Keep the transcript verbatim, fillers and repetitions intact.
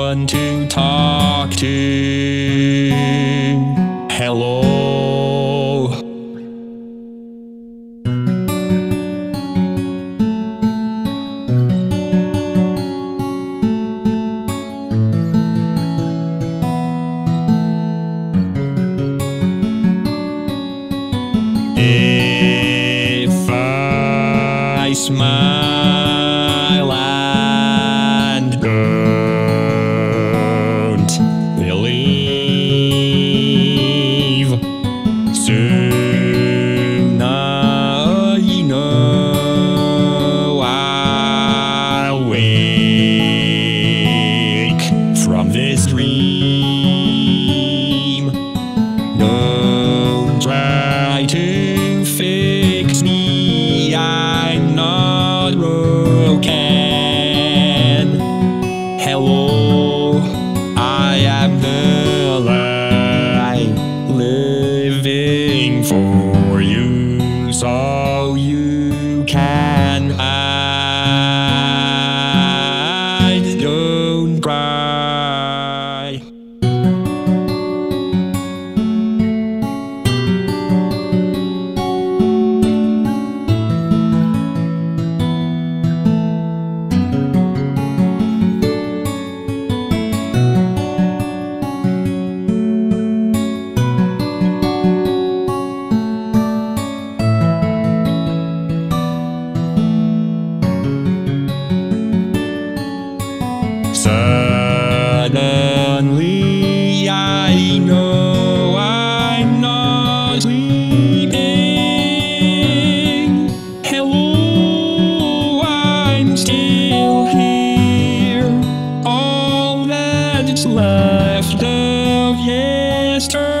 someone to talk to. Hello. If I smile and don't believe, soon I know I'll wake from this dream. Don't try to fix me, I'm not broken. Hello, I am the light living for you, so you can hide. Don't cry. Suddenly I know I'm not sleeping. Hello, I'm still here. All that's left of yesterday.